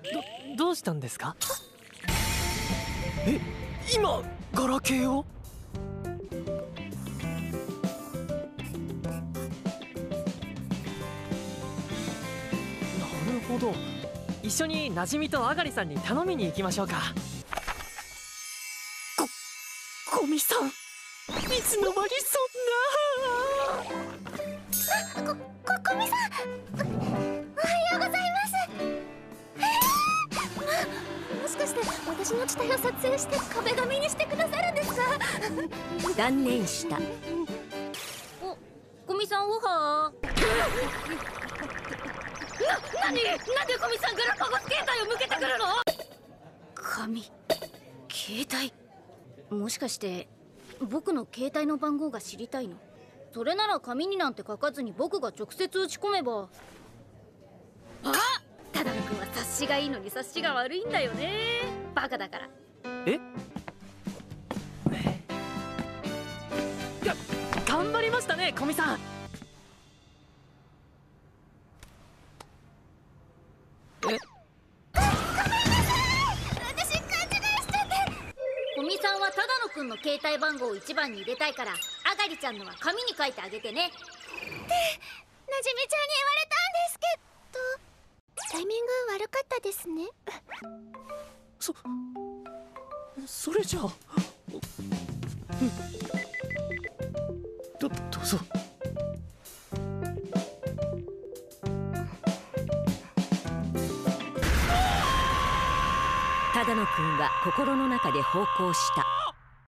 どうしたんですか？え、今ガラケーを？なるほど、一緒になじみとあがりさんに頼みに行きましょうか。古見さん、いつの間にそんな。 古見さん、おはようございます。もしかして私の地帯を撮影して壁紙にしてくださるんですか？ 断念した。 お、古見さんオファー。なんで古見さんガラパゴス携帯を向けてくるの？携帯、もしかして僕の携帯の番号が知りたいの？それなら紙になんて書かずに僕が直接打ち込めば。あ、只野くんは察しがいいのに察しが悪いんだよね。バカだから。 え？頑張りましたね、古見さん。 私勘違いしちゃって。古見さんは只野くんの携帯番号を1番に入れたいから、あがりちゃんのは紙に書いてあげてね。ってなじみちゃんに言われたんですけど、タイミング悪かったですね。 それじゃあ、どうぞ。 只野くんは心の中で咆哮した。